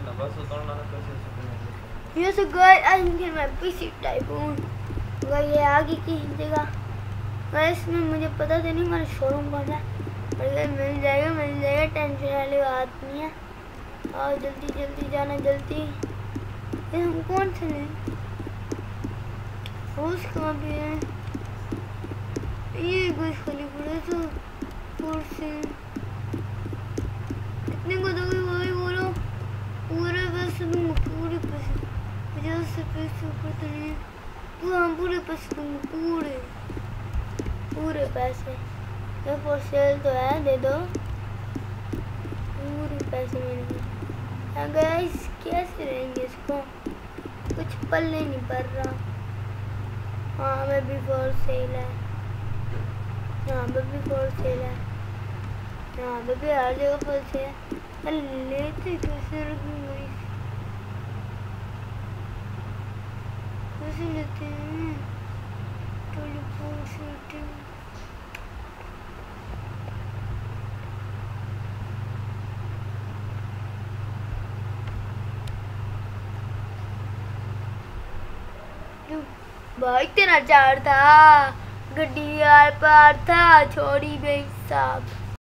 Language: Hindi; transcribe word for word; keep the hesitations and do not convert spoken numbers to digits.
ना बस उतरना ना कैसे से ये सो गाइस आज मैं मैं पीसी टाइप हूँ गाइस ये आगे की जगह गाइस में मुझे पता तो नहीं मेरा शोरूम कौन है पर गाइस मिल जाएगा मिल जाएगा टेंशन वाली बात नहीं है। आओ जल्दी जल्दी जाना जल्दी। ये हम कौन से हैं हाउस कहाँ पे है ये कोई खाली पड़े तो कुर्सी कितने को दोगे वही बोलो पूरे पैसे दूंगा पूरे पैसे पचास से पैसे ऊपर तो नहीं तू हम पूरे पैसे दूंगा पूरे पूरे पैसे ये फॉर सेल तो है दे दो पूरे पैसे मैंने गाइस कैसे रहेंगे इसको कुछ पल्ले नहीं पड़ रहा। हाँ मैं भी फॉर सेल है यहाँ पे भी फॉर सेल है यहाँ पे भी हर जगह फॉर सेल है लेते कैसे रखूँगा कैसे लेते हैं टेलीफोन सेटिंग भाई तेरा चार था गड्डी यार पार था छोड़ी बेच साहब।